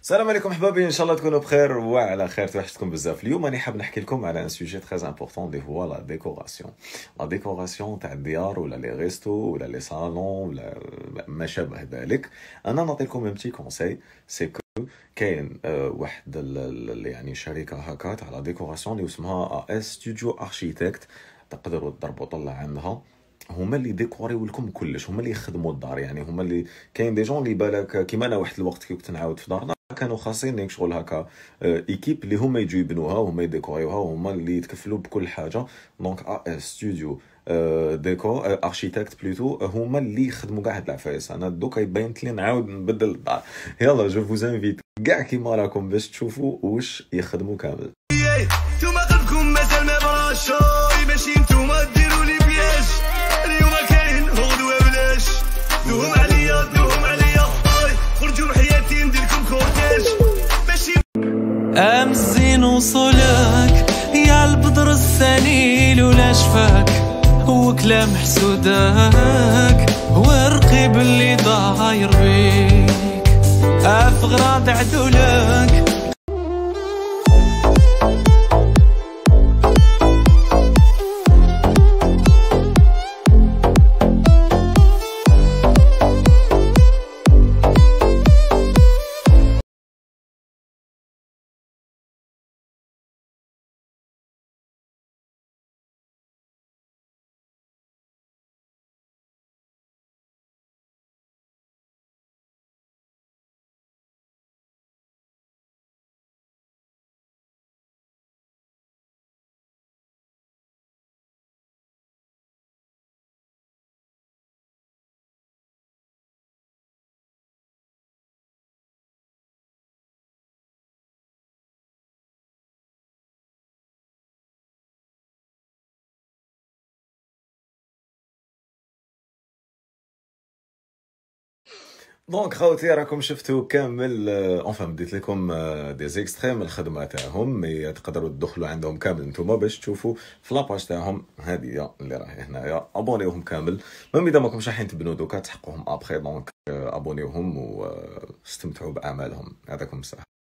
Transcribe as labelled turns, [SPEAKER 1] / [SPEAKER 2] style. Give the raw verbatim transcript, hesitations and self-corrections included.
[SPEAKER 1] السلام عليكم حبابي، ان شاء الله تكونوا بخير وعلى خير. توحشتكم بزاف. اليوم راني حاب نحكي لكم على ان سوجي تري امبورطون اللي هو لا ديكوراسيون. لا ديكوراسيون تاع الديار ولا لي ريستو ولا لي صالون ولا ما شابه ذلك. انا نعطيكم ان بتي كونساي، سي كو كاين آه واحد ال ال يعني شركه هكا تاع لا ديكوراسيون اللي اسمها اس ستوديو ارشيتكت، تقدروا تضربوا طلع عندها. هما اللي ديكوريو لكم كلش، هما اللي يخدموا الدار. يعني هما اللي كاين دي جون اللي بالك كيما انا واحد الوقت كي كنت نعاود في دارنا كانوا خاصين شغل هكا ايكيب اللي هما يجوا يبنوها وهما يديكوريوها وهما اللي يتكفلوا بكل حاجه. دونك ا ستوديو ديكور ارشيتكت بلوتو هما اللي يخدموا كاع هاد العفايس. انا دوكا يبينت لي نعاود نبدل الدار. يلا جو فوز انفيت كاع كيما راكم باش تشوفوا واش يخدموا كامل.
[SPEAKER 2] نتوما قلبكم مازال ما براشاي، ماشي نتوما ديروا لي بياج. اليوم كاين غدوه بلاش، دوهم عليا دوهم عليا باي، خرجوا من حياتي نديركم كورتاج. ماشي ام الزين وصولك يا البدر الثاني لولا شفاك، هو كلام حسودك ورقي باللي ضاير بيك، افغراض عدولك.
[SPEAKER 1] دونك خوتي راكم شفتوا كامل اونفان بديت لكم دي زيكستري من الخدمه تاعهم، مي تقدروا تدخلوا عندهم كامل نتوما باش تشوفوا في لاباج تاعهم هذه اللي راهي هنايا. ابونيوهم كامل، ميم اذا ماكمش رايحين تبنوا دوكا تحقوهم ابخي. دونك ابونيوهم واستمتعوا باعمالهم. هذاكم الصح.